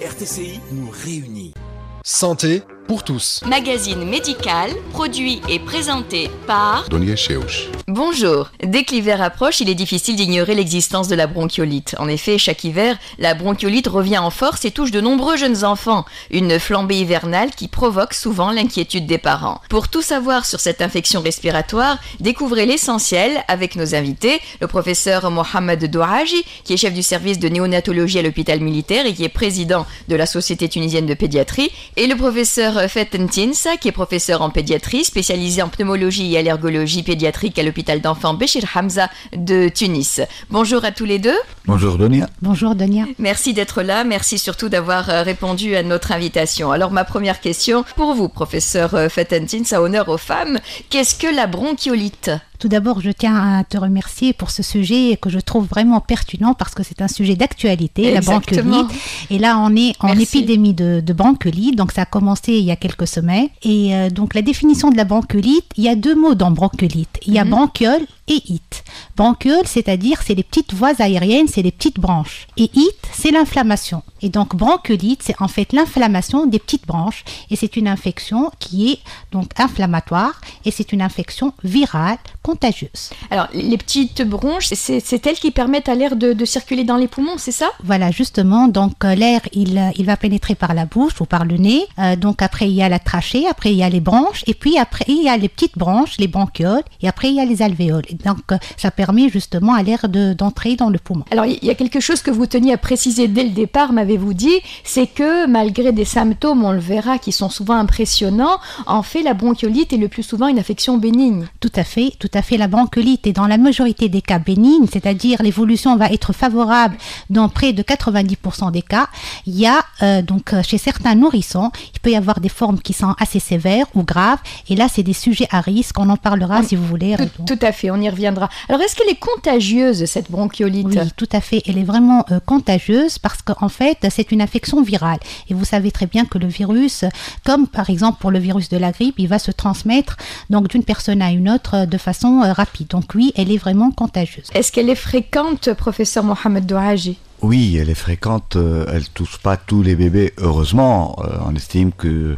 RTCI nous réunit. Santé pour tous. Magazine médical, produit et présenté par Donia Cheuch. Bonjour. Dès que l'hiver approche, il est difficile d'ignorer l'existence de la bronchiolite. En effet, chaque hiver, la bronchiolite revient en force et touche de nombreux jeunes enfants. Une flambée hivernale qui provoque souvent l'inquiétude des parents. Pour tout savoir sur cette infection respiratoire, découvrez l'essentiel avec nos invités, le professeur Mohamed Douaji, qui est chef du service de néonatologie à l'hôpital militaire et qui est président de la Société tunisienne de pédiatrie, et le professeur Fetten Tinsa, qui est professeur en pédiatrie, spécialisé en pneumologie et allergologie pédiatrique à l'hôpital d'enfants Béchir Hamza de Tunis. Bonjour à tous les deux. Bonjour Donia. Bonjour Donia. Merci d'être là, merci surtout d'avoir répondu à notre invitation. Alors ma première question pour vous, professeur Fetten Tinsa, honneur aux femmes, qu'est-ce que la bronchiolite ? Tout d'abord, je tiens à te remercier pour ce sujet que je trouve vraiment pertinent parce que c'est un sujet d'actualité, la bronchiolite. Et là, on est en épidémie de bronchiolite, donc ça a commencé il y a quelques semaines. Et donc la définition de la bronchiolite, il y a deux mots dans bronchiolite. Il y a bronchiole et it. Bronchiole, c'est-à-dire c'est les petites voies aériennes, c'est les petites branches. Et it, c'est l'inflammation. Et donc bronchiolite, c'est en fait l'inflammation des petites branches. Et c'est une infection qui est donc inflammatoire et c'est une infection virale contagieuse. Alors les petites bronches, c'est elles qui permettent à l'air de circuler dans les poumons, c'est ça ? Voilà, justement. Donc l'air, il va pénétrer par la bouche ou par le nez. Donc après, il y a la trachée, après il y a les branches et puis après, il y a les petites branches, les bronchioles et après, il y a les alvéoles. Et donc ça permet justement à l'air d'entrer dans le poumon. Alors il y a quelque chose que vous teniez à préciser dès le départ, m'avez-vous dit, c'est que malgré des symptômes, on le verra, qui sont souvent impressionnants, en fait la bronchiolite est le plus souvent une affection bénigne. Tout à fait. La bronchiolite est dans la majorité des cas bénigne, c'est-à-dire l'évolution va être favorable dans près de 90% des cas. Il y a donc chez certains nourrissons, il peut y avoir des formes qui sont assez sévères ou graves et là c'est des sujets à risque, on en parlera si vous voulez. Tout à fait, on y reviendra. Alors est-ce qu'elle est contagieuse cette bronchiolite ? Oui, tout à fait, elle est vraiment contagieuse parce qu'en fait c'est une infection virale et vous savez très bien que le virus, comme par exemple pour le virus de la grippe, il va se transmettre donc d'une personne à une autre de façon rapide. Donc oui, elle est vraiment contagieuse. Est-ce qu'elle est fréquente, professeur Mohamed Douaji ? Oui, elle est fréquente. Elle touche pas tous les bébés, heureusement. On estime que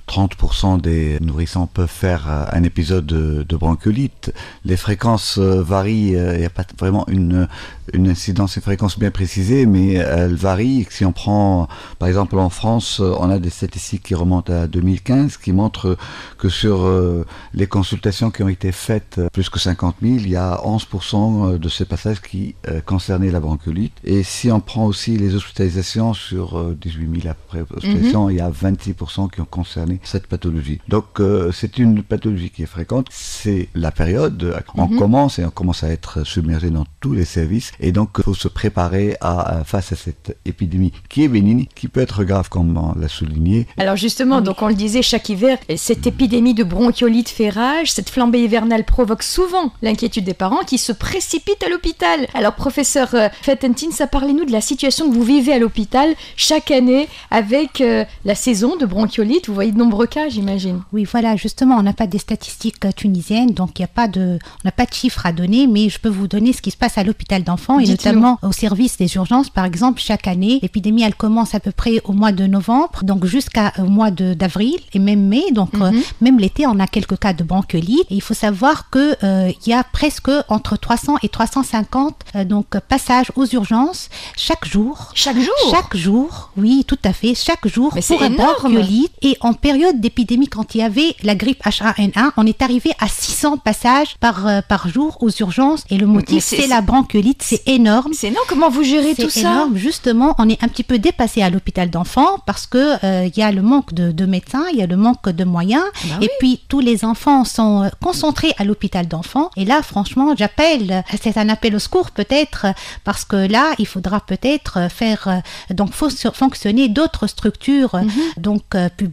30% des nourrissons peuvent faire un épisode de bronchiolite. Les fréquences varient, il n'y a pas vraiment une incidence et fréquence bien précisée, mais elles varient. Si on prend, par exemple en France, on a des statistiques qui remontent à 2015, qui montrent que sur les consultations qui ont été faites, plus que 50 000, il y a 11% de ces passages qui concernaient la bronchiolite. Et si on prend aussi les hospitalisations, sur 18 000 après hospitalisations, il y a 26% qui ont concerné cette pathologie. Donc c'est une pathologie qui est fréquente, c'est la période, on commence à être submergé dans tous les services et donc il faut se préparer face à cette épidémie qui est bénigne, qui peut être grave comme on l'a souligné. Alors justement, donc on le disait, chaque hiver, cette épidémie de bronchiolite fait rage, cette flambée hivernale provoque souvent l'inquiétude des parents qui se précipitent à l'hôpital. Alors professeur Fetten Tinsa, parlez-nous de la situation que vous vivez à l'hôpital chaque année avec la saison de bronchiolite. Vous voyez de nombreux cas, j'imagine. Oui, voilà, justement, on n'a pas des statistiques tunisiennes, donc on n'a pas de chiffres à donner, mais je peux vous donner ce qui se passe à l'hôpital d'enfants et notamment au service des urgences. Par exemple, chaque année, l'épidémie, elle commence à peu près au mois de novembre, donc jusqu'au mois d'avril et même mai, donc même l'été, on a quelques cas de bronchiolite. Et il faut savoir que il y a presque entre 300 et 350 donc passages aux urgences chaque jour. Chaque jour ? Chaque jour, oui, tout à fait, chaque jour. Mais pour c'est un énorme. bronchiolite. Et en période d'épidémie, quand il y avait la grippe H1N1, on est arrivé à 600 passages par jour aux urgences. Et le motif, c'est la bronchiolite. C'est énorme. C'est énorme. Comment vous gérez tout ça ? C'est énorme. Justement, on est un petit peu dépassé à l'hôpital d'enfants parce que il y a le manque de médecins, il y a le manque de moyens. Et puis, tous les enfants sont concentrés à l'hôpital d'enfants. Et là, franchement, c'est un appel au secours peut-être parce que là, il faudra peut-être faire fonctionner d'autres structures donc publiques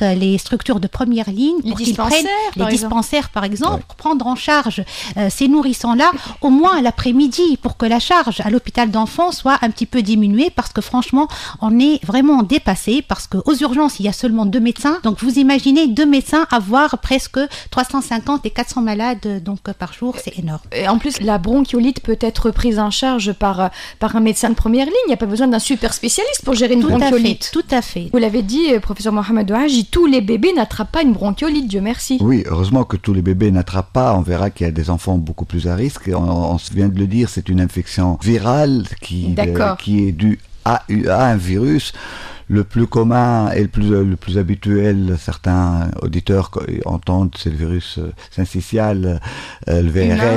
les structures de première ligne pour qu'ils prennent les dispensaires par exemple, pour prendre en charge ces nourrissons-là au moins l'après-midi pour que la charge à l'hôpital d'enfants soit un petit peu diminuée parce que franchement on est vraiment dépassé parce qu'aux urgences il y a seulement 2 médecins, donc vous imaginez 2 médecins avoir presque 350 et 400 malades donc par jour, c'est énorme. Et en plus la bronchiolite peut être prise en charge par un médecin de première ligne, il n'y a pas besoin d'un super spécialiste pour gérer une bronchiolite. Tout à fait. Vous l'avez dit, professeur Mohamed Ouaji, tous les bébés n'attrapent pas une bronchiolite, Dieu merci. Oui, heureusement que tous les bébés n'attrapent pas. On verra qu'il y a des enfants beaucoup plus à risque. On vient de le dire, c'est une infection virale qui est due à un virus. Le plus commun et le plus habituel, certains auditeurs entendent, c'est le virus syncytial, le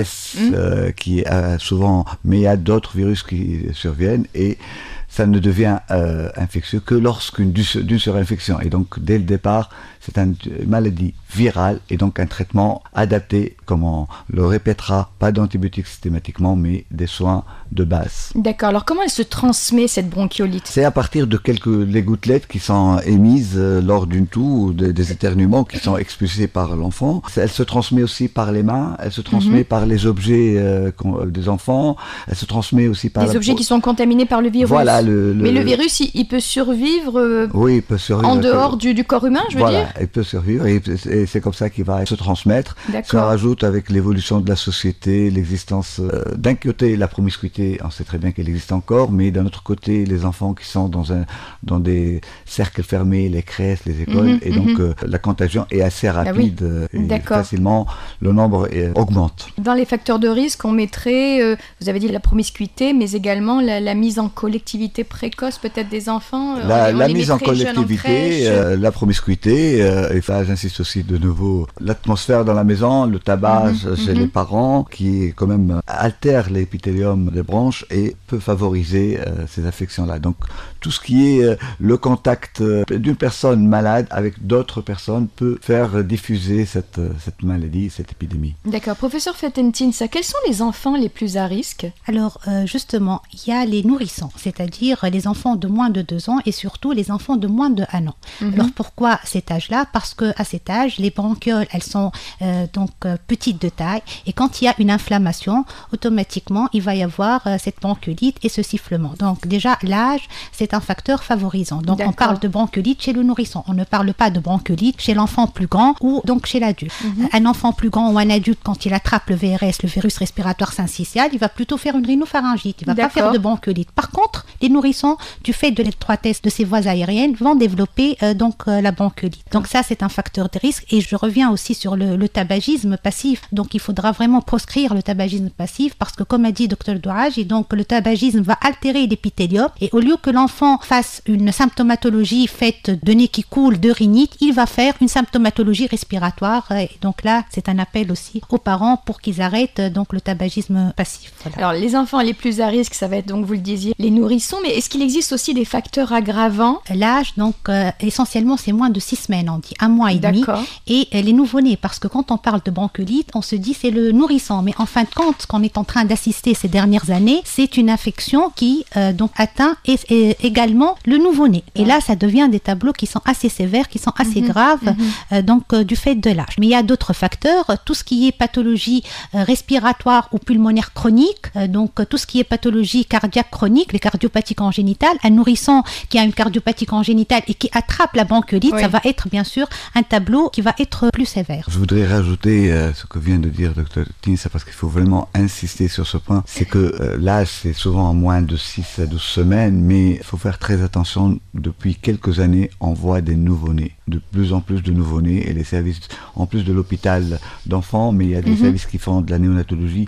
VRS, qui est souvent, mais il y a d'autres virus qui surviennent et ça ne devient infectieux que d'une surinfection. Et donc, dès le départ, c'est une maladie virale et donc un traitement adapté, comme on le répétera, pas d'antibiotiques systématiquement, mais des soins de base. D'accord. Alors, comment elle se transmet, cette bronchiolite ? C'est à partir de les gouttelettes qui sont émises lors d'une toux ou des éternuements qui sont expulsés par l'enfant. Elle se transmet aussi par les mains, elle se transmet par les objets des enfants, elle se transmet aussi par... Les objets qui sont contaminés par le virus. Voilà. Mais le virus, il peut survivre, oui, il peut survivre en dehors du corps humain, je veux dire. Il peut survivre et c'est comme ça qu'il va se transmettre. D'accord. Ça rajoute avec l'évolution de la société, l'existence d'un côté la promiscuité, on sait très bien qu'elle existe encore, mais d'un autre côté les enfants qui sont dans des cercles fermés, les crèches, les écoles, et donc la contagion est assez rapide et facilement le nombre augmente. Dans les facteurs de risque, on mettrait, vous avez dit la promiscuité, mais également la mise en collectivité précoce peut-être des enfants. La mise en collectivité, la promiscuité, et ça j'insiste aussi de nouveau, l'atmosphère dans la maison, le tabac chez les parents qui quand même altère l'épithélium des bronches et peut favoriser ces affections-là. Donc tout ce qui est le contact d'une personne malade avec d'autres personnes peut faire diffuser cette maladie, cette épidémie. D'accord. Professeur Fetentine, quels sont les enfants les plus à risque ? Alors justement, il y a les nourrissons, c'est-à-dire les enfants de moins de 2 ans et surtout les enfants de moins de 1 an. Alors pourquoi cet âge-là ? Parce qu'à cet âge, les bronchioles, elles sont petites de taille et quand il y a une inflammation, automatiquement, il va y avoir cette bronchiolite et ce sifflement. Donc déjà, l'âge, c'est un facteur favorisant. Donc on parle de bronchiolite chez le nourrisson. On ne parle pas de bronchiolite chez l'enfant plus grand ou donc chez l'adulte. Un enfant plus grand ou un adulte, quand il attrape le VRS, le virus respiratoire syncytial, il va plutôt faire une rhinopharyngite. Il ne va pas faire de bronchiolite. Par contre, les nourrissons, du fait de l'étroitesse de ces voies aériennes, vont développer la bronchiolite. Donc ça, c'est un facteur de risque. Et je reviens aussi sur le tabagisme passif. Donc il faudra vraiment proscrire le tabagisme passif parce que, comme a dit Dr Douaji, donc le tabagisme va altérer l'épithélium et au lieu que l'enfant fasse une symptomatologie faite de nez qui coule, de rhinite, il va faire une symptomatologie respiratoire. Et donc là, c'est un appel aussi aux parents pour qu'ils arrêtent donc le tabagisme passif. Voilà. Alors les enfants les plus à risque, ça va être donc, vous le disiez, les nourrissons, mais est-ce qu'il existe aussi des facteurs aggravants ? L'âge, donc essentiellement, c'est moins de 6 semaines, on dit 1 mois et demi. Et les nouveau-nés, parce que quand on parle de bronchiolite, on se dit c'est le nourrisson. Mais en fin de compte, ce qu'on est en train d'assister ces dernières années, c'est une infection qui donc atteint également le nouveau-né. Et là, ça devient des tableaux qui sont assez sévères, qui sont assez graves, du fait de l'âge. Mais il y a d'autres facteurs, tout ce qui est pathologie respiratoire ou pulmonaire chronique, donc tout ce qui est pathologie cardiaque chronique, les cardiopathies congénitales, un nourrisson qui a une cardiopathie congénitale et qui attrape la bronchiolite, ça va être bien sûr un tableau qui va être plus sévère. Je voudrais rajouter ce que vient de dire Dr Tinsa parce qu'il faut vraiment insister sur ce point, c'est que l'âge c'est souvent en moins de 6 à 12 semaines, mais il faut faire très attention, depuis quelques années on voit des nouveau-nés, de plus en plus de nouveau-nés et les services, en plus de l'hôpital d'enfants, mais il y a des services qui font de la néonatologie,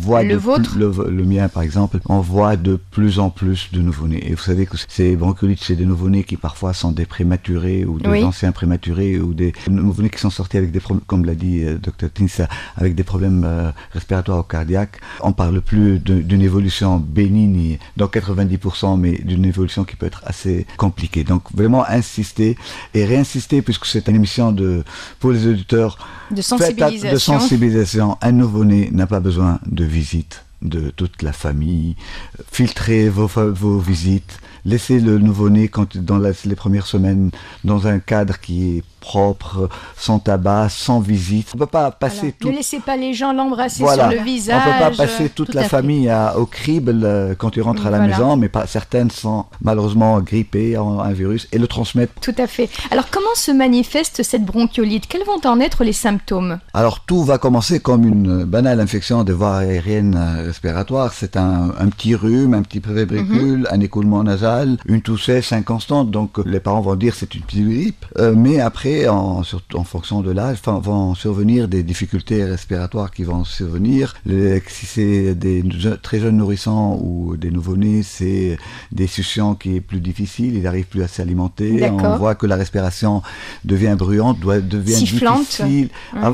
le mien par exemple, on voit de plus en plus de nouveau-nés. Et vous savez que ces bronchiolites chez des nouveau-nés qui parfois sont des prématurés ou des anciens prématurés ou des nouveau-nés qui sont sortis avec des problèmes, comme l'a dit Dr Tinsa, avec des problèmes respiratoires ou cardiaques, on parle plus d'une évolution bénigne dans 90%, mais d'une évolution qui peut être assez compliquée. Donc vraiment insister et réinsister, puisque c'est une émission pour les auditeurs de sensibilisation. Un nouveau-né n'a pas besoin de visite de toute la famille. Filtrez vos visites. Laissez le nouveau-né dans les premières semaines dans un cadre qui est propre, sans tabac, sans visite. On ne peut pas passer Ne laissez pas les gens l'embrasser sur le visage. On ne peut pas passer toute la famille au crible quand tu rentres à la maison, mais certaines sont malheureusement grippées en un virus et le transmettent. Tout à fait. Alors comment se manifeste cette bronchiolite? Quels vont en être les symptômes? Alors tout va commencer comme une banale infection des voies aériennes respiratoires. C'est un petit rhume, un petit fébricule, un écoulement nasal, une toux sèche inconstante. Donc les parents vont dire c'est une petite grippe. Mais après, en fonction de l'âge, vont survenir des difficultés respiratoires qui vont survenir. Si c'est des très jeunes nourrissons ou des nouveau-nés, c'est des suctions qui est plus difficile. Ils n'arrivent plus à s'alimenter. D'accord. On voit que la respiration devient bruyante, devient sifflante. Difficile.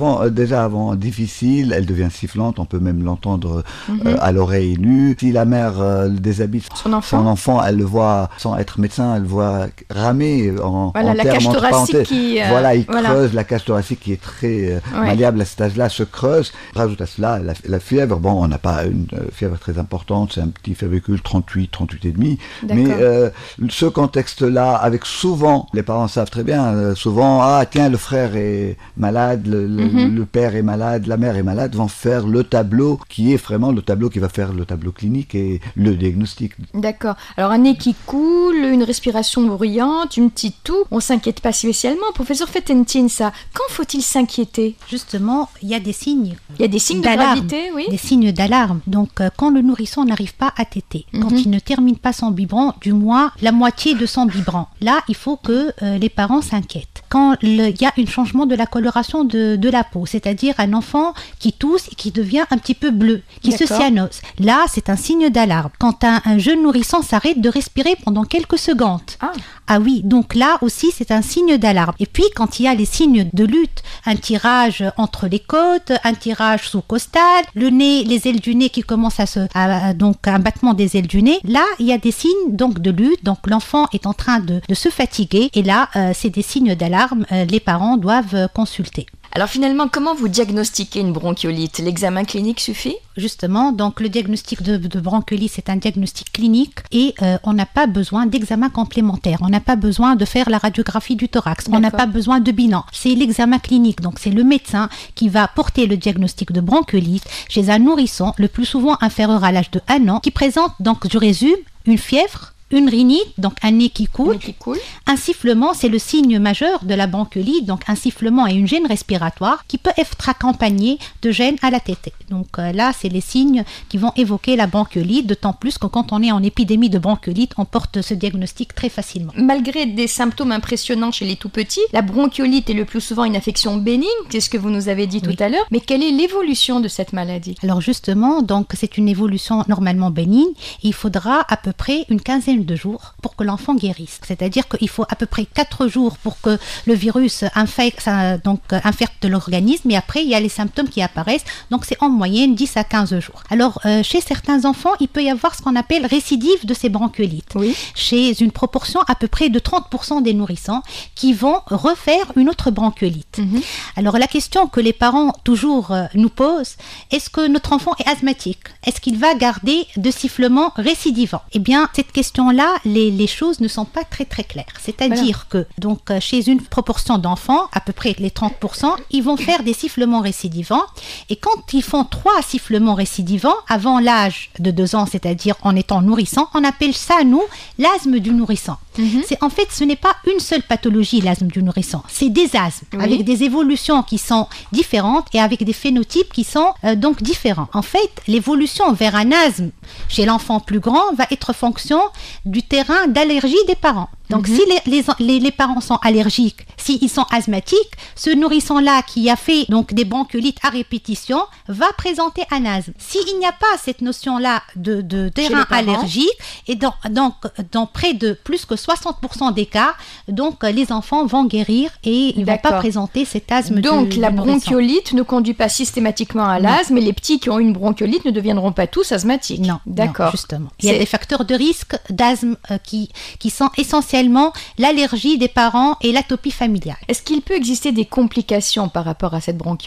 Avant difficile, elle devient sifflante. On peut même l'entendre à l'oreille nue. Si la mère déshabille son enfant, elle le voit, sans être médecin, elle le voit ramer la cage thoracique qui... il creuse, la cage thoracique qui est très malléable à cet âge-là se creuse. Rajoute à cela la fièvre. Bon, on n'a pas une fièvre très importante, c'est un petit fébricule 38,5. Mais ce contexte-là, avec souvent, les parents savent très bien, souvent, le frère est malade, le père est malade, la mère est malade, vont faire le tableau qui est vraiment le tableau qui va faire le tableau clinique et le diagnostic. D'accord. Alors un nez qui coule, une respiration bruyante, une petite toux, on s'inquiète pas spécialement. Professeur Fetentine, ça, quand faut-il s'inquiéter? Justement, il y a des signes. Il y a des signes de gravité, oui. Des signes d'alarme. Donc quand le nourrisson n'arrive pas à téter, quand il ne termine pas son biberon, du moins la moitié de son biberon, là il faut que les parents s'inquiètent. Quand il y a un changement de la coloration de la peau, c'est-à-dire un enfant qui tousse et qui devient un petit peu bleu, qui se cyanose, là c'est un signe d'alarme. Quand un jeune nourrisson s'arrête de respirer pendant quelques secondes, ah oui, donc là aussi c'est un signe d'alarme. Et puis quand il y a les signes de lutte, un tirage entre les côtes, un tirage sous-costal, le nez, les ailes du nez qui commencent donc un battement des ailes du nez, là il y a des signes donc de lutte, donc l'enfant est en train de se fatiguer et là c'est des signes d'alarme, les parents doivent consulter. Alors finalement, comment vous diagnostiquez une bronchiolite? L'examen clinique suffit? Justement, donc le diagnostic de bronchiolite, c'est un diagnostic clinique et on n'a pas besoin d'examen complémentaire. On n'a pas besoin de faire la radiographie du thorax. On n'a pas besoin de bilan. C'est l'examen clinique. Donc c'est le médecin qui va porter le diagnostic de bronchiolite chez un nourrisson, le plus souvent inférieur à l'âge de 1 an, qui présente, donc je résume, une fièvre, une rhinite, donc un nez qui coule. Un sifflement, c'est le signe majeur de la bronchiolite, donc un sifflement et une gêne respiratoire qui peut être accompagné de gêne à la tétée. Donc là, c'est les signes qui vont évoquer la bronchiolite, d'autant plus que quand on est en épidémie de bronchiolite, on porte ce diagnostic très facilement. Malgré des symptômes impressionnants chez les tout-petits, la bronchiolite est le plus souvent une affection bénigne, c'est ce que vous nous avez dit tout à l'heure, mais quelle est l'évolution de cette maladie? Alors justement, donc c'est une évolution normalement bénigne, et il faudra à peu près une quinzaine de jours pour que l'enfant guérisse. C'est-à-dire qu'il faut à peu près 4 jours pour que le virus infecte l'organisme, et après il y a les symptômes qui apparaissent, donc c'est en moyenne 10 à 15 jours. Alors chez certains enfants, il peut y avoir ce qu'on appelle récidive de ces bronchiolites. Chez une proportion à peu près de 30% des nourrissons qui vont refaire une autre bronchiolite. Alors la question que les parents toujours nous posent, est-ce que notre enfant est asthmatique? Est-ce qu'il va garder de sifflements récidivants? Eh bien cette question-là, les choses ne sont pas très très claires. C'est-à-dire que donc chez une proportion d'enfants, à peu près les 30%, ils vont faire des sifflements récidivants, et quand ils font 3 sifflements récidivants avant l'âge de 2 ans, c'est-à-dire en étant nourrisson, on appelle ça, nous, l'asthme du nourrisson. C'est en fait, ce n'est pas une seule pathologie, l'asthme du nourrisson, c'est des asthmes avec des évolutions qui sont différentes et avec des phénotypes qui sont donc différents. En fait, l'évolution vers un asthme chez l'enfant plus grand va être fonction du terrain d'allergie des parents. Donc si les parents sont allergiques, s'ils sont asthmatiques, ce nourrisson-là qui a fait donc des bronchiolites à répétition va présenter un asthme. S'il n'y a pas cette notion-là de terrain allergique, et dans près de plus que 60% des cas, donc les enfants vont guérir et ils ne vont pas présenter cet asthme. Donc la bronchiolite ne conduit pas systématiquement à l'asthme, mais les petits qui ont une bronchiolite ne deviendront pas tous asthmatiques. Non, justement. Il y a des facteurs de risque d'asthme qui sont essentiellement l'allergie des parents et l'atopie familiale. Est-ce qu'il peut exister des complications par rapport à cette bronchiolite?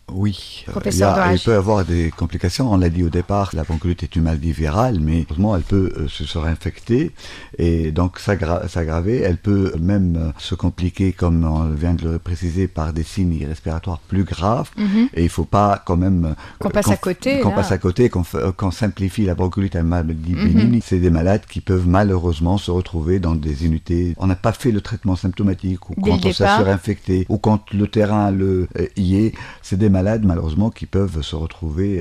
Oui, Professeur il peut y avoir des complications. On l'a dit au départ, la bronchiolite est une maladie virale, mais heureusement, elle peut se réinfecter et donc s'aggraver. Elle peut même se compliquer, comme on vient de le préciser, par des signes respiratoires plus graves. Et il ne faut pas quand même qu'on passe à côté, qu'on simplifie la bronchiolite à une maladie bénigne. C'est des malades qui peuvent malheureusement se retrouver dans des unités. On n'a pas fait le traitement symptomatique, ou quand on s'est surinfecté, ou quand le terrain y est. C'est des malades malheureusement qui peuvent se retrouver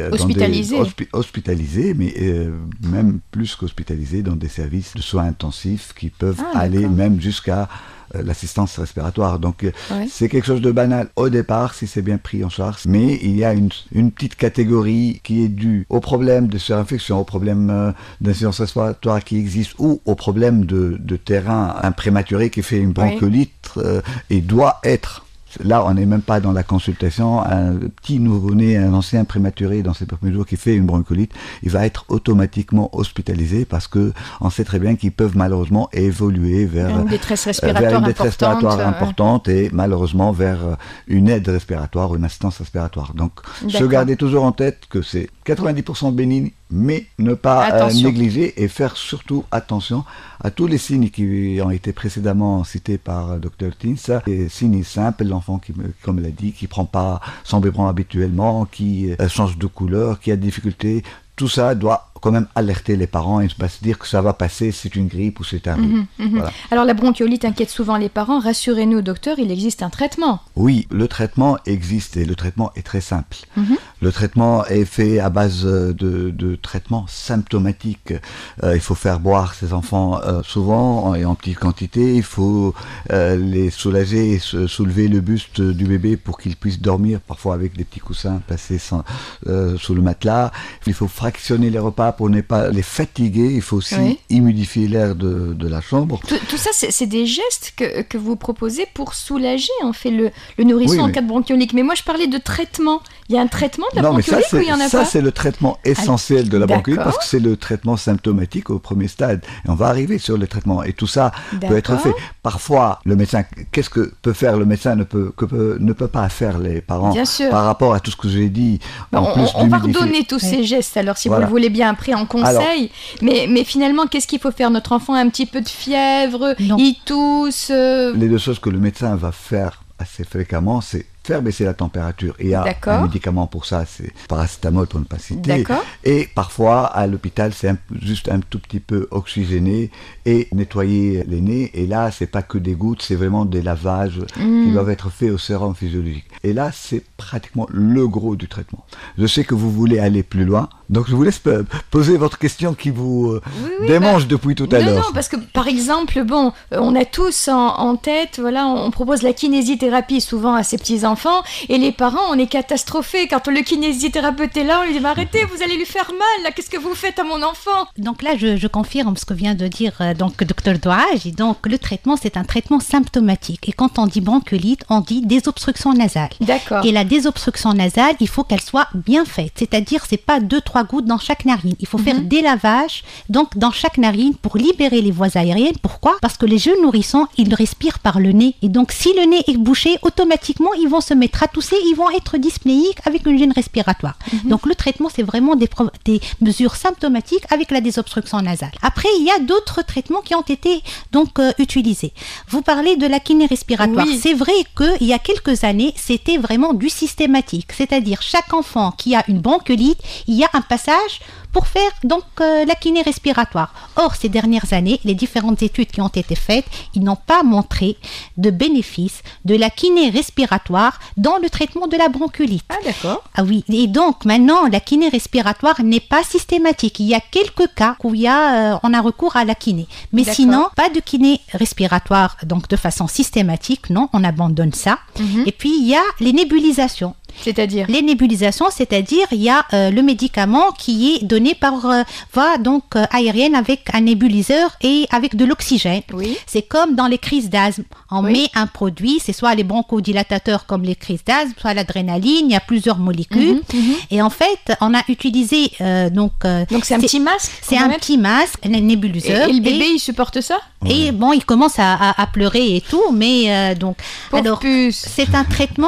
hospitalisés, mais même plus qu'hospitalisés, dans des services de soins intensifs qui peuvent aller même jusqu'à l'assistance respiratoire. Donc c'est quelque chose de banal au départ si c'est bien pris en charge, mais il y a une petite catégorie qui est due au problème de surinfection, au problème d'insuffisance respiratoire qui existe, ou au problème de terrain, un prématuré qui fait une bronchiolite et doit être. Là, on n'est même pas dans la consultation. Un petit nouveau-né, un ancien prématuré dans ses premiers jours qui fait une bronchiolite, il va être automatiquement hospitalisé parce que on sait très bien qu'ils peuvent malheureusement évoluer vers une détresse respiratoire importante et malheureusement vers une aide respiratoire, une assistance respiratoire. Donc, se garder toujours en tête que c'est 90% bénigne, mais ne pas négliger et faire surtout attention à tous les signes qui ont été précédemment cités par Dr Tins. Les signes simples, l'enfant qui, comme elle a dit, qui ne prend pas son biberon habituellement, qui change de couleur, qui a des difficultés, tout ça doit quand même alerter les parents et ne pas se dire que ça va passer, c'est une grippe ou c'est un rhume. Voilà. Alors la bronchiolite inquiète souvent les parents. Rassurez-nous, docteur, il existe un traitement. Oui, le traitement existe et le traitement est très simple. Le traitement est fait à base de traitements symptomatiques. Il faut faire boire ces enfants souvent et en petite quantité. Il faut les soulager et soulever le buste du bébé pour qu'il puisse dormir, parfois avec des petits coussins placés sous le matelas. Il faut fractionner les repas pour ne pas les fatiguer. Il faut aussi humidifier l'air de la chambre. Tout ça, c'est des gestes que vous proposez pour soulager en fait le nourrisson en cas de bronchiolite. Mais moi, je parlais de traitement. Il y a un traitement de la bronchiolite ou il n'y en a pas? Ça, c'est le traitement essentiel de la bronchiolite parce que c'est le traitement symptomatique au premier stade. Et on va arriver sur le traitement. Et tout ça peut être fait. Parfois, le médecin, qu'est-ce que peut faire le médecin ne peut pas faire les parents par rapport à tout ce que j'ai dit. On va redonner tous ces gestes, alors, si vous le voulez bien, après en conseil. Mais finalement, qu'est-ce qu'il faut faire? Notre enfant a un petit peu de fièvre, il tousse. Les deux choses que le médecin va faire assez fréquemment, c'est faire baisser la température. Il y a un médicament pour ça, c'est paracétamol pour ne pas citer. Et parfois, à l'hôpital, c'est juste un tout petit peu oxygéné et nettoyer les nez. Et là, c'est pas que des gouttes, c'est vraiment des lavages qui doivent être faits au sérum physiologique. Et là, c'est pratiquement le gros du traitement. Je sais que vous voulez aller plus loin, donc je vous laisse poser votre question qui vous démange depuis tout à l'heure. Non, parce que par exemple, on a tous en tête, on propose la kinésithérapie souvent à ces petits-enfants, et les parents, on est catastrophés. Quand le kinésithérapeute est là, on lui dit mais arrêtez, vous allez lui faire mal, là, qu'est-ce que vous faites à mon enfant? Donc là, je confirme ce que vient de dire Dr Douage. Donc le traitement, c'est un traitement symptomatique. Et quand on dit bronchiolite, on dit désobstruction nasale. D'accord. Et la désobstruction nasale, il faut qu'elle soit bien faite. C'est-à-dire, c'est pas 2-3 gouttes dans chaque narine. Il faut faire des lavages donc dans chaque narine pour libérer les voies aériennes. Pourquoi? Parce que les jeunes nourrissons, ils respirent par le nez. Et donc, si le nez est bouché, automatiquement, ils vont se mettre à tousser, ils vont être dyspnéiques avec une gêne respiratoire. Donc, le traitement, c'est vraiment des mesures symptomatiques avec la désobstruction nasale. Après, il y a d'autres traitements qui ont été donc utilisés. Vous parlez de la kiné respiratoire. Oui. C'est vrai qu'il y a quelques années, c'était vraiment du systématique. C'est-à-dire, chaque enfant qui a une bronchiolite, il y a un passage pour faire donc la kiné respiratoire. Or, ces dernières années, les différentes études qui ont été faites, ils n'ont pas montré de bénéfice de la kiné respiratoire dans le traitement de la bronchiolite. Ah, d'accord. Ah oui, et donc maintenant, la kiné respiratoire n'est pas systématique. Il y a quelques cas où on a recours à la kiné. Mais sinon, pas de kiné respiratoire donc de façon systématique, non, on abandonne ça. Et puis, il y a les nébulisations. C'est-à-dire les nébulisations, c'est-à-dire il y a le médicament qui est donné par voie donc aérienne avec un nébuliseur et avec de l'oxygène. Oui. C'est comme dans les crises d'asthme. On met un produit, c'est soit les bronchodilatateurs comme les crises d'asthme, soit l'adrénaline, il y a plusieurs molécules. Et en fait, on a utilisé donc c'est un petit masque. C'est un petit masque, un nébuliseur. Et le bébé, il supporte ça? Et il commence à pleurer et tout, mais donc alors c'est un traitement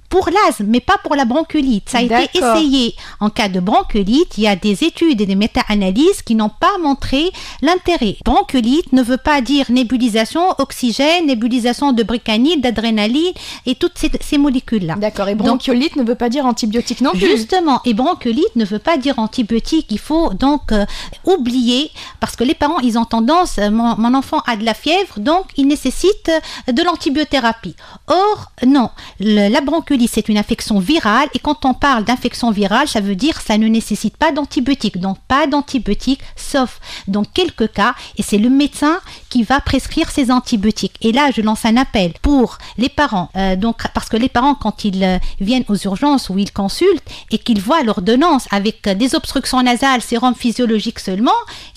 pour l'asthme, mais pas pour la bronchiolite. Ça a été essayé en cas de bronchiolite. Il y a des études et des méta-analyses qui n'ont pas montré l'intérêt. Bronchiolite ne veut pas dire nébulisation, oxygène, nébulisation de bricanide, d'adrénaline et toutes ces molécules-là. D'accord. Et bronchiolite ne veut pas dire antibiotique non plus. Justement, et bronchiolite ne veut pas dire antibiotique. Il faut donc oublier, parce que les parents, ils ont tendance, mon enfant a de la fièvre, donc il nécessite de l'antibiothérapie. Or, non, la bronchiolite, c'est une infection virale, et quand on parle d'infection virale, ça veut dire que ça ne nécessite pas d'antibiotiques. Donc, pas d'antibiotiques, sauf dans quelques cas, et c'est le médecin qui va prescrire ces antibiotiques. Et là, je lance un appel pour les parents, parce que les parents, quand ils viennent aux urgences ou ils consultent et qu'ils voient l'ordonnance avec des obstructions nasales, sérum physiologique seulement,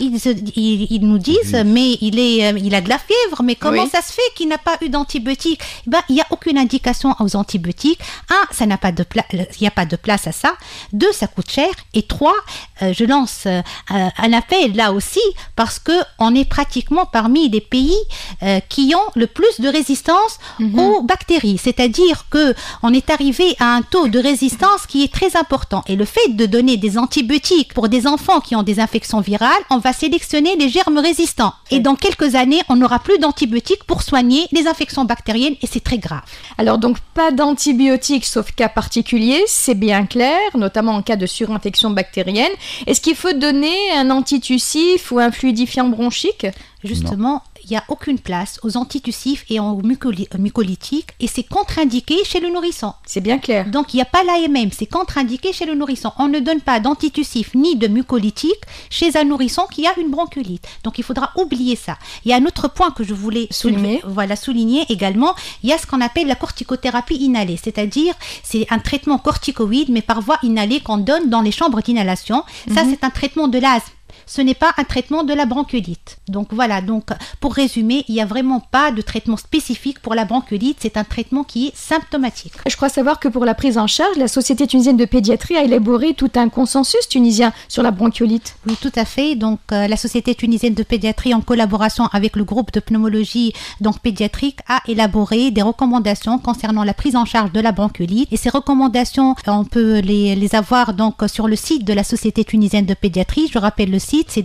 ils nous disent mais il a de la fièvre, mais comment ça se fait qu'il n'a pas eu d'antibiotiques? Il n'y a aucune indication aux antibiotiques. Il n'y a pas de place à ça. 2, ça coûte cher. Et 3, je lance un appel là aussi, parce qu'on est pratiquement parmi les pays qui ont le plus de résistance aux bactéries. C'est-à-dire qu'on est arrivé à un taux de résistance qui est très important. Et le fait de donner des antibiotiques pour des enfants qui ont des infections virales, on va sélectionner les germes résistants. Et dans quelques années, on n'aura plus d'antibiotiques pour soigner les infections bactériennes, et c'est très grave. Alors donc, pas d'antibiotiques sauf cas particuliers, c'est bien clair, notamment en cas de surinfection bactérienne. Est-ce qu'il faut donner un antitussif ou un fluidifiant bronchique? Justement, il n'y a aucune place aux antitussifs et aux mucolytiques, et c'est contre-indiqué chez le nourrisson. C'est bien clair. Donc, il n'y a pas l'AMM, c'est contre-indiqué chez le nourrisson. On ne donne pas d'antitussif ni de mucolytique chez un nourrisson qui a une bronchiolite. Donc, il faudra oublier ça. Il y a un autre point que je voulais souligner également. Il y a ce qu'on appelle la corticothérapie inhalée, c'est-à-dire c'est un traitement corticoïde, mais par voie inhalée qu'on donne dans les chambres d'inhalation. Ça, c'est un traitement de l'asthme. Ce n'est pas un traitement de la bronchiolite. Donc voilà, pour résumer, il n'y a vraiment pas de traitement spécifique pour la bronchiolite, c'est un traitement qui est symptomatique. Je crois savoir que pour la prise en charge, la Société tunisienne de pédiatrie a élaboré tout un consensus tunisien sur la bronchiolite. Oui, tout à fait. Donc la Société tunisienne de pédiatrie, en collaboration avec le groupe de pneumologie pédiatrique, a élaboré des recommandations concernant la prise en charge de la bronchiolite. Et ces recommandations, on peut les avoir sur le site de la Société tunisienne de pédiatrie. Je rappelle le site, c'est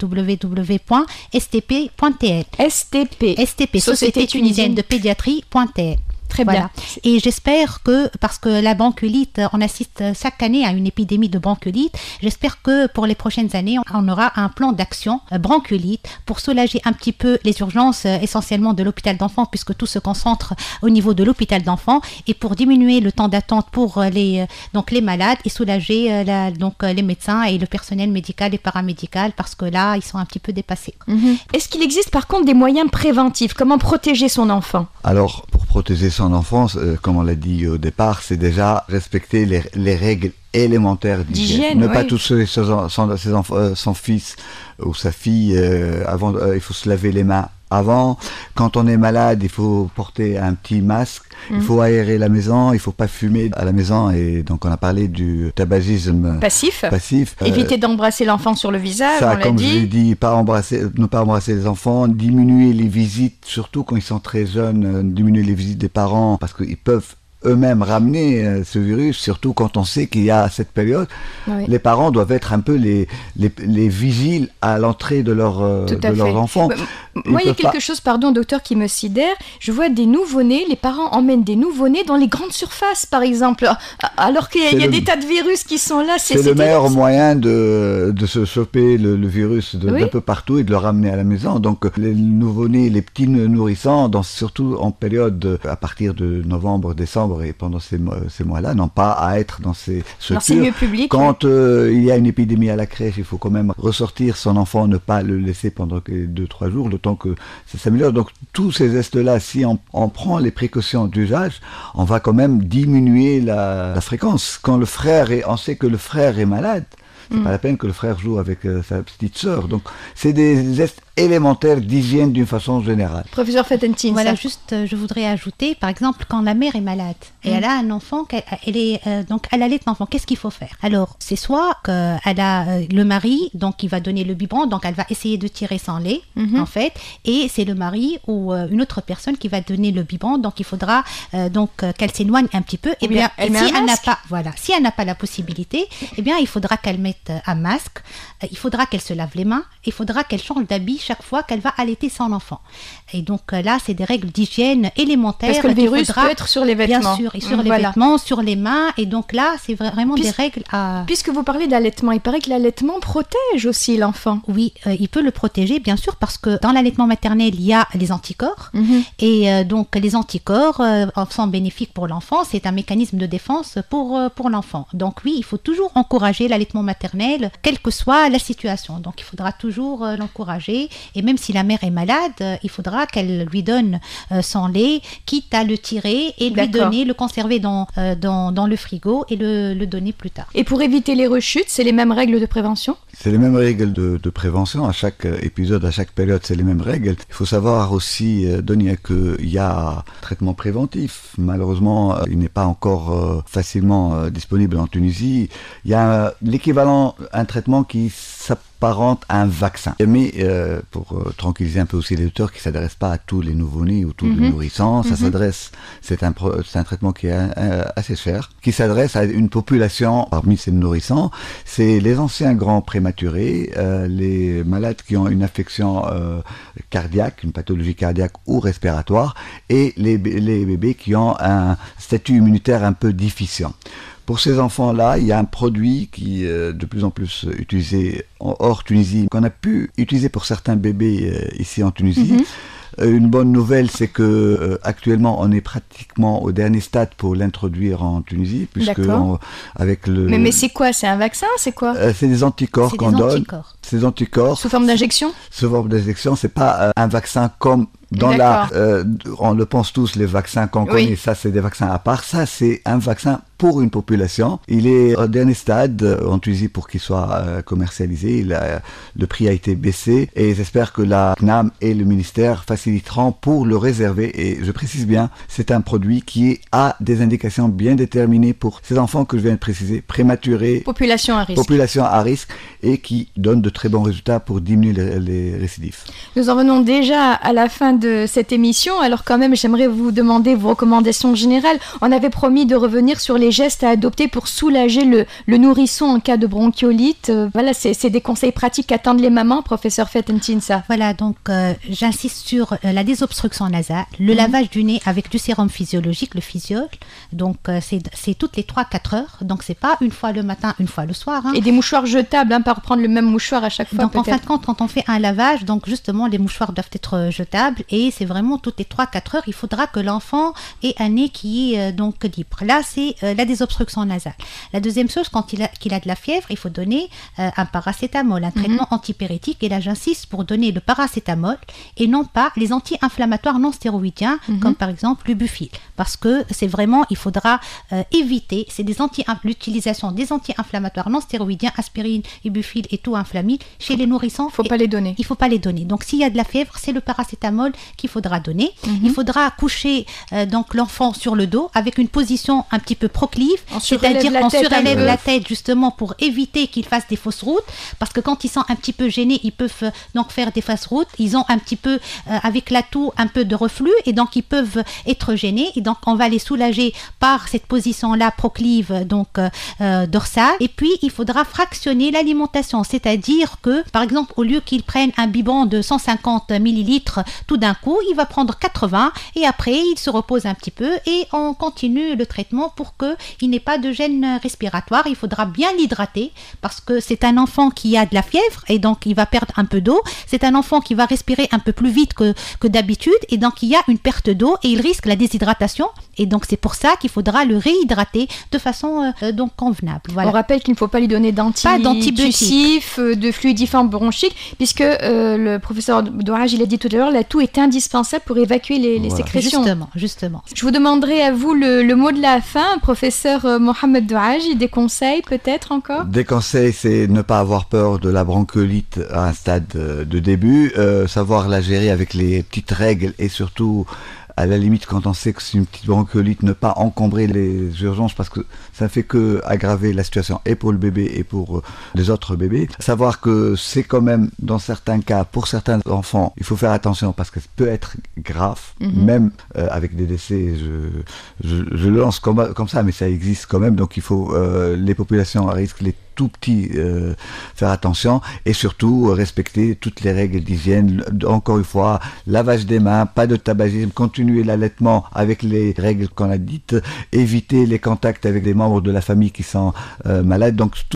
www.stp.tl. STP, Société tunisienne de pédiatrie.tl. Très bien. Et j'espère parce que la bronchiolite, on assiste chaque année à une épidémie de bronchiolite, j'espère que pour les prochaines années, on aura un plan d'action bronchiolite pour soulager un petit peu les urgences, essentiellement de l'hôpital d'enfants, puisque tout se concentre au niveau de l'hôpital d'enfants, et pour diminuer le temps d'attente pour les malades et soulager les médecins et le personnel médical et paramédical, parce que là, ils sont un petit peu dépassés. Est-ce qu'il existe par contre des moyens préventifs? Comment protéger son enfant? Alors, pour protéger son enfance, comme on l'a dit au départ, c'est déjà respecter les règles élémentaires d'hygiène. Ne pas toucher son fils ou sa fille avant. Il faut se laver les mains avant. Quand on est malade, il faut porter un petit masque. Il faut aérer la maison. Il ne faut pas fumer à la maison. Et donc, on a parlé du tabagisme passif. Éviter d'embrasser l'enfant sur le visage, ça, on l'a comme dit. je l'ai dit, ne pas embrasser les enfants. Diminuer les visites, surtout quand ils sont très jeunes. Diminuer les visites des parents parce qu'ils peuvent eux-mêmes ramener ce virus, surtout quand on sait qu'il y a cette période. Les parents doivent être un peu les vigiles à l'entrée de leurs enfants. Moi, il y a quelque chose, pardon, docteur, qui me sidère. Je vois des nouveau-nés, les parents emmènent des nouveau-nés dans les grandes surfaces, par exemple, alors qu'il y a des tas de virus qui sont là. C'est le meilleur moyen de se choper le virus d'un peu partout et de le ramener à la maison. Donc, les nouveau-nés, les petits nourrissants, surtout en période à partir de novembre, décembre, et pendant ces mois-là, n'ont pas à être dans ces lieux publics. Quand il y a une épidémie à la crèche, il faut quand même ressortir son enfant, ne pas le laisser pendant 2-3 jours, le temps que ça s'améliore. Donc tous ces gestes-là, si on prend les précautions d'usage, on va quand même diminuer la fréquence. Quand on sait que le frère est malade, C'est pas la peine que le frère joue avec sa petite sœur. Donc, c'est des gestes élémentaires d'hygiène d'une façon générale. Professeur Fetentine. Voilà, juste, je voudrais ajouter, par exemple, quand la mère est malade et elle a un enfant, donc elle allait l'enfant, qu'est-ce qu'il faut faire? Alors, c'est soit qu'elle a le mari, donc il va donner le biberon, donc elle va essayer de tirer sans lait, en fait, et c'est le mari ou une autre personne qui va donner le biberon, donc il faudra donc qu'elle s'éloigne un petit peu. Et bien, si elle n'a pas la possibilité, eh bien, il faudra qu'elle mette un masque, il faudra qu'elle se lave les mains, il faudra qu'elle change d'habit chaque fois qu'elle va allaiter son enfant. Et donc là, c'est des règles d'hygiène élémentaires. Parce que le virus peut être sur les vêtements. Bien sûr, et sur les vêtements, sur les mains. Et donc là, c'est vraiment des règles à... Puisque vous parlez d'allaitement, il paraît que l'allaitement protège aussi l'enfant. Oui, il peut le protéger, bien sûr, parce que dans l'allaitement maternel, il y a les anticorps. Et donc, les anticorps sont bénéfiques pour l'enfant. C'est un mécanisme de défense pour l'enfant. Donc oui, il faut toujours encourager l'allaitement maternel, quelle que soit la situation. Donc, il faudra toujours l'encourager. Et même si la mère est malade, il faudra qu'elle lui donne son lait, quitte à le tirer et lui donner, le conserver dans le frigo et le donner plus tard. Et pour éviter les rechutes, c'est les mêmes règles de prévention? C'est les mêmes règles de prévention. À chaque épisode, à chaque période, c'est les mêmes règles. Il faut savoir aussi, Donia, qu'il y a traitement préventif. Malheureusement, il n'est pas encore facilement disponible en Tunisie. Il y a l'équivalent, un traitement qui s'apparente à un vaccin. Mais pour tranquilliser un peu aussi les auditeurs, qui ne s'adresse pas à tous les nouveau-nés ou tous les nourrissants, c'est un traitement qui est assez cher, qui s'adresse à une population parmi ces nourrissants. C'est les anciens grands prématurés, les malades qui ont une affection cardiaque, une pathologie cardiaque ou respiratoire, et les bébés qui ont un statut immunitaire un peu déficient. Pour ces enfants-là, il y a un produit qui est de plus en plus utilisé hors Tunisie, qu'on a pu utiliser pour certains bébés ici en Tunisie. Une bonne nouvelle, c'est que actuellement, on est pratiquement au dernier stade pour l'introduire en Tunisie, puisque avec le. Mais c'est quoi? C'est un vaccin? C'est quoi? C'est des anticorps qu'on donne. C'est des anticorps. Sous forme d'injection? Sous forme d'injection, c'est pas un vaccin comme. On le pense tous, les vaccins qu'on connaît, ça c'est des vaccins à part. Ça c'est un vaccin pour une population. Il est au dernier stade en Tunisie pour qu'il soit commercialisé. Le prix a été baissé et j'espère que la CNAM et le ministère faciliteront pour le réserver. Et je précise bien, c'est un produit qui a des indications bien déterminées pour ces enfants que je viens de préciser, prématurés, population à risque et qui donne de très bons résultats pour diminuer les récidifs. Nous en venons déjà à la fin de cette émission. Alors quand même, j'aimerais vous demander vos recommandations générales. On avait promis de revenir sur les gestes à adopter pour soulager le nourrisson en cas de bronchiolite. Voilà, c'est des conseils pratiques qu'attendent les mamans, professeur Fetentine. Voilà, donc j'insiste sur la désobstruction nasale, le lavage du nez avec du sérum physiologique, le physiol. Donc c'est toutes les 3-4 heures. Donc c'est pas une fois le matin, une fois le soir. Et des mouchoirs jetables, pas reprendre le même mouchoir à chaque fois. Donc en fin de compte, quand on fait un lavage, donc justement les mouchoirs doivent être jetables et c'est vraiment toutes les 3-4 heures, il faudra que l'enfant ait un nez qui est donc libre. Là, c'est la désobstruction nasale. La deuxième chose, quand qu'il a de la fièvre, il faut donner un paracétamol, un traitement antipyrétique. Et là, j'insiste pour donner le paracétamol et non pas les anti-inflammatoires non stéroïdiens, comme par exemple l'Ubufil. Parce que c'est vraiment, il faudra éviter, l'utilisation des anti-inflammatoires non stéroïdiens, aspirine, Ubufil et tout inflammide, chez les nourrissons. Il ne faut pas les donner. Donc, s'il y a de la fièvre, c'est le paracétamol qu'il faudra donner. Il faudra coucher donc l'enfant sur le dos avec une position un petit peu proclive, c'est-à-dire on surélève la tête justement pour éviter qu'ils fassent des fausses routes, parce que quand ils sont un petit peu gênés, ils peuvent donc faire des fausses routes. Ils ont un petit peu avec la toux un peu de reflux et donc ils peuvent être gênés et donc on va les soulager par cette position-là proclive donc dorsale. Et puis il faudra fractionner l'alimentation, c'est-à-dire que par exemple au lieu qu'ils prennent un biberon de 150 millilitres tout d'un coup, il va prendre 80 et après il se repose un petit peu et on continue le traitement pour qu'il n'ait pas de gêne respiratoire. Il faudra bien l'hydrater parce que c'est un enfant qui a de la fièvre et donc il va perdre un peu d'eau. C'est un enfant qui va respirer un peu plus vite que d'habitude et donc il y a une perte d'eau et il risque la déshydratation et donc c'est pour ça qu'il faudra le réhydrater de façon donc convenable. Voilà. On rappelle qu'il ne faut pas lui donner d'antibiotiques, de fluidifiant bronchique puisque le professeur Douaraj il a dit tout à l'heure, la toux est est indispensable pour évacuer les sécrétions. Justement. Je vous demanderai à vous le mot de la fin, professeur Mohamed Douaji, des conseils peut-être encore? Des conseils, c'est ne pas avoir peur de la bronchiolite à un stade de début, savoir la gérer avec les petites règles et surtout à la limite, quand on sait que c'est une petite bronchiolite, ne pas encombrer les urgences parce que ça fait que aggraver la situation et pour le bébé et pour les autres bébés. Savoir que c'est quand même, dans certains cas, pour certains enfants, il faut faire attention parce que ça peut être grave, même avec des décès, je le lance comme ça, mais ça existe quand même, donc il faut les populations à risque, les tout petits, faire attention et surtout respecter toutes les règles d'hygiène. Encore une fois, lavage des mains, pas de tabagisme, continuer l'allaitement avec les règles qu'on a dites, éviter les contacts avec des membres de la famille qui sont malades. Donc